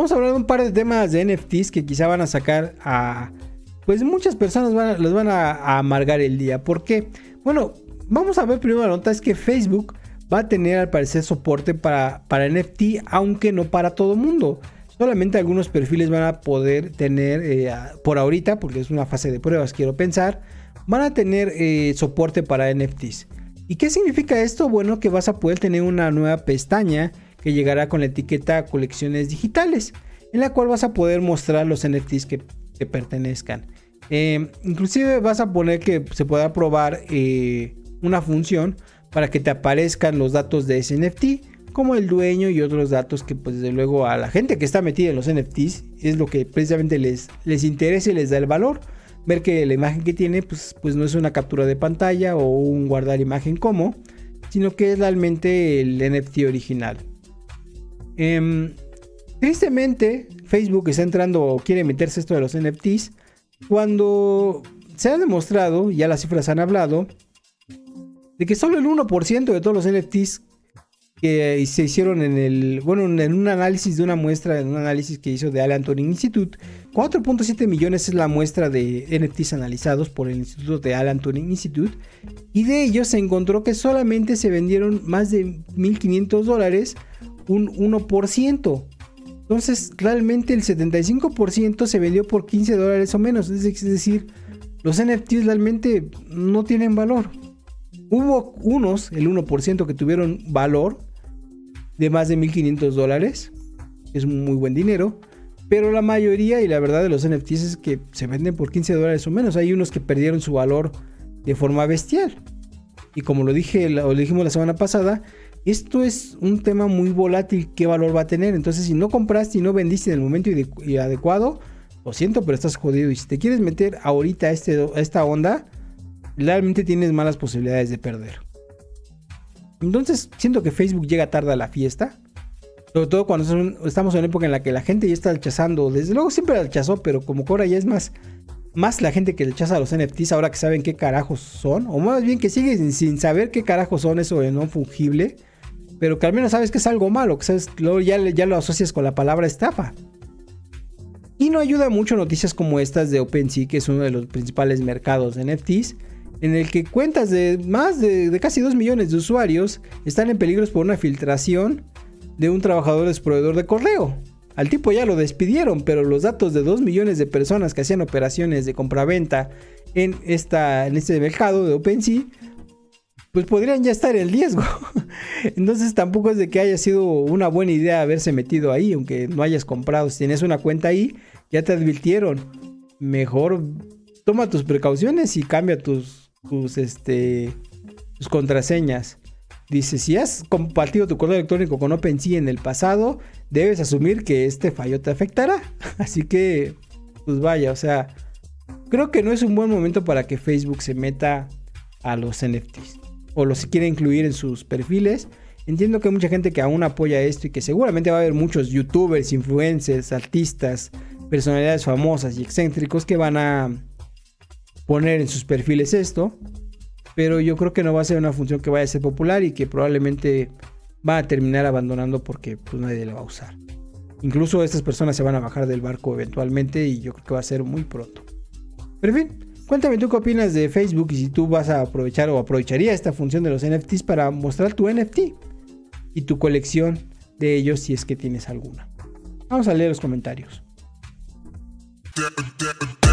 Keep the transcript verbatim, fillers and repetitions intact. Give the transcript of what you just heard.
vamos a hablar de un par de temas de N F Ts que quizá van a sacar a... Pues muchas personas van a, les van a, a amargar el día. ¿Por qué? Bueno, vamos a ver primero la nota, es que Facebook va a tener al parecer soporte para, para N F T, aunque no para todo mundo. Solamente algunos perfiles van a poder tener, eh, por ahorita, porque es una fase de pruebas, quiero pensar, van a tener eh, soporte para N F Ts. ¿Y qué significa esto? Bueno, que vas a poder tener una nueva pestaña que llegará con la etiqueta colecciones digitales, en la cual vas a poder mostrar los N F Ts que te pertenezcan. Eh, inclusive vas a poner que se pueda probar eh, una función para que te aparezcan los datos de ese N F T, como el dueño y otros datos que pues desde luego a la gente que está metida en los N F Ts es lo que precisamente les, les interesa y les da el valor. Ver que la imagen que tiene pues, pues no es una captura de pantalla o un guardar imagen como, sino que es realmente el N F T original. Eh, tristemente Facebook está entrando o quiere meterse esto de los N F Ts cuando se ha demostrado, ya las cifras han hablado, de que solo el uno por ciento de todos los N F Ts que se hicieron en el, bueno, en un análisis de una muestra, en un análisis que hizo de Alan Turing Institute, cuatro punto siete millones es la muestra de N F Ts analizados por el Instituto de Alan Turing Institute, y de ellos se encontró que solamente se vendieron más de mil quinientos dólares, un uno por ciento. Entonces realmente el setenta y cinco por ciento se vendió por quince dólares o menos, es decir, los N F Ts realmente no tienen valor. Hubo unos, el uno por ciento, que tuvieron valor de más de mil quinientos dólares, es muy buen dinero, pero la mayoría y la verdad de los N F Ts es que se venden por quince dólares o menos. Hay unos que perdieron su valor de forma bestial, y como lo dije, lo dijimos la semana pasada, esto es un tema muy volátil, qué valor va a tener. Entonces si no compraste y no vendiste en el momento adecuado, lo siento, pero estás jodido, y si te quieres meter ahorita a, este, a esta onda, realmente tienes malas posibilidades de perder. Entonces siento que Facebook llega tarde a la fiesta, sobre todo cuando son, estamos en una época en la que la gente ya está rechazando. Desde luego siempre la rechazó, pero como que ahora ya es más, más la gente que rechaza a los N F Ts ahora que saben qué carajos son, o más bien que siguen sin, sin saber qué carajos son eso de no fungible, pero que al menos sabes que es algo malo, que sabes, luego ya, ya lo asocias con la palabra estafa. Y no ayuda mucho noticias como estas de OpenSea, que es uno de los principales mercados de N F Ts, en el que cuentas de más de, de casi dos millones de usuarios están en peligro por una filtración de un trabajador de su proveedor de correo. Al tipo ya lo despidieron, pero los datos de dos millones de personas que hacían operaciones de compraventa en, esta, en este mercado de OpenSea, pues podrían ya estar en riesgo. Entonces tampoco es de que haya sido una buena idea haberse metido ahí, aunque no hayas comprado. Si tienes una cuenta ahí, ya te advirtieron. Mejor toma tus precauciones y cambia tus, tus, este, tus contraseñas. Dice, si has compartido tu correo electrónico con OpenSea en el pasado, debes asumir que este fallo te afectará. Así que, pues vaya, o sea, creo que no es un buen momento para que Facebook se meta a los N F Ts. O los quiere incluir en sus perfiles. Entiendo que hay mucha gente que aún apoya esto y que seguramente va a haber muchos youtubers, influencers, artistas, personalidades famosas y excéntricos que van a poner en sus perfiles esto. Pero yo creo que no va a ser una función que vaya a ser popular y que probablemente va a terminar abandonando porque pues nadie la va a usar. Incluso estas personas se van a bajar del barco eventualmente y yo creo que va a ser muy pronto. Pero en fin, cuéntame tú qué opinas de Facebook y si tú vas a aprovechar o aprovecharía esta función de los N F Ts para mostrar tu N F T y tu colección de ellos si es que tienes alguna. Vamos a leer los comentarios.